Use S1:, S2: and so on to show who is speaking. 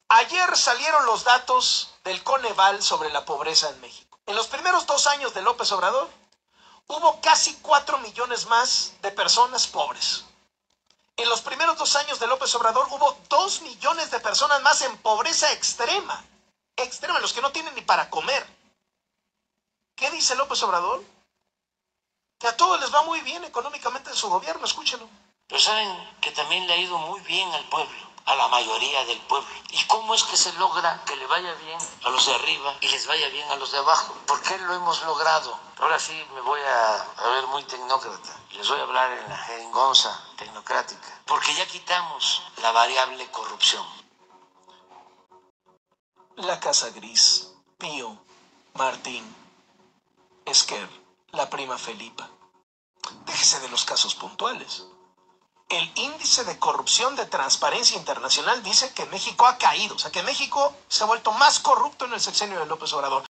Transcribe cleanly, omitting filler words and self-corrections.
S1: Ayer salieron los datos del Coneval sobre la pobreza en México. En los primeros 2 años de López Obrador, hubo casi 4 millones más de personas pobres. En los primeros 2 años de López Obrador hubo 2 millones de personas más en pobreza extrema. Extrema, los que no tienen ni para comer. ¿Qué dice López Obrador? Que a todos les va muy bien económicamente en su gobierno, escúchenlo.
S2: Pero saben que también le ha ido muy bien al pueblo, a la mayoría del pueblo. ¿Y cómo es que se logra que le vaya bien a los de arriba y les vaya bien a los de abajo? ¿Por qué lo hemos logrado? Ahora sí me voy a ver muy tecnócrata. Les voy a hablar en la jeringonza tecnocrática. Porque ya quitamos la variable corrupción.
S1: La Casa Gris, Pío, Martín, Esquer, la prima Felipa. Déjese de los casos puntuales. El índice de corrupción de Transparencia Internacional dice que México ha caído, o sea que México se ha vuelto más corrupto en el sexenio de López Obrador.